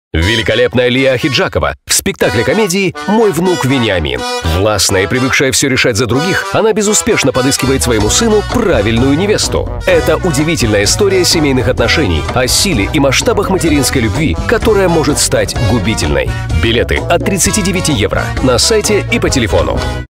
Великолепная Лия Ахеджакова в спектакле комедии «Мой внук Вениамин». Властная и привыкшая все решать за других, она безуспешно подыскивает своему сыну правильную невесту. Это удивительная история семейных отношений, о силе и масштабах материнской любви, которая может стать губительной. Билеты от 39 евро на сайте и по телефону.